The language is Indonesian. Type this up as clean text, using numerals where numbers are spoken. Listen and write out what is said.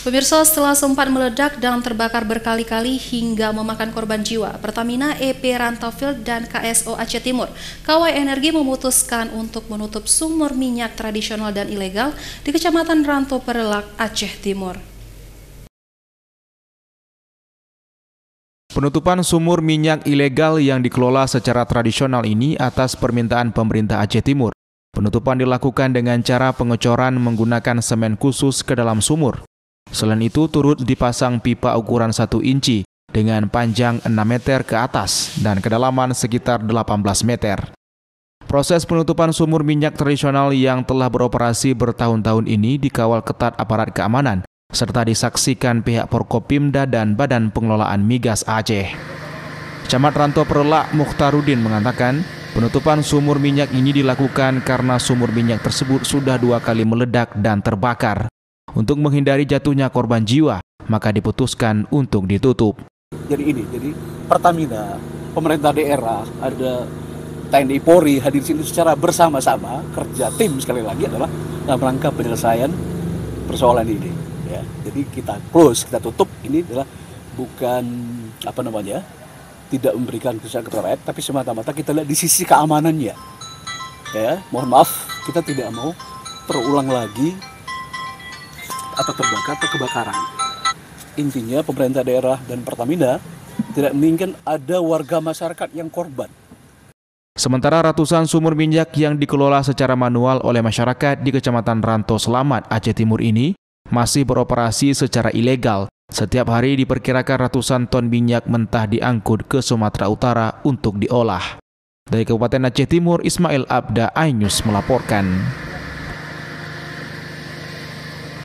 Pemirsa, setelah sempat meledak dan terbakar berkali-kali hingga memakan korban jiwa, Pertamina EP Rantafield dan KSO Aceh Timur, Kawai Energi memutuskan untuk menutup sumur minyak tradisional dan ilegal di Kecamatan Ranto Perelak, Aceh Timur. Penutupan sumur minyak ilegal yang dikelola secara tradisional ini atas permintaan pemerintah Aceh Timur. Penutupan dilakukan dengan cara pengecoran menggunakan semen khusus ke dalam sumur. Selain itu, turut dipasang pipa ukuran 1 inci dengan panjang 6 meter ke atas dan kedalaman sekitar 18 meter. Proses penutupan sumur minyak tradisional yang telah beroperasi bertahun-tahun ini dikawal ketat aparat keamanan, serta disaksikan pihak Forkopimda dan Badan Pengelolaan Migas Aceh. Camat Ranto Perelak Mukhtarudin mengatakan, penutupan sumur minyak ini dilakukan karena sumur minyak tersebut sudah 2 kali meledak dan terbakar. Untuk menghindari jatuhnya korban jiwa, maka diputuskan untuk ditutup. Jadi Pertamina, pemerintah daerah, ada TNI Polri hadir di sini secara bersama-sama, kerja tim sekali lagi adalah dalam rangka penyelesaian persoalan ini. Ya, jadi kita close, kita tutup. Ini adalah bukan tidak memberikan kesan kepada rakyat, tapi semata-mata kita lihat di sisi keamanannya. Ya, mohon maaf, kita tidak mau terulang lagi atau terbakar atau kebakaran. Intinya pemerintah daerah dan Pertamina tidak menginginkan ada warga masyarakat yang korban. Sementara ratusan sumur minyak yang dikelola secara manual oleh masyarakat di Kecamatan Ranto Selamat, Aceh Timur ini masih beroperasi secara ilegal. Setiap hari diperkirakan ratusan ton minyak mentah diangkut ke Sumatera Utara untuk diolah. Dari Kabupaten Aceh Timur, Ismail Abda, iNews melaporkan.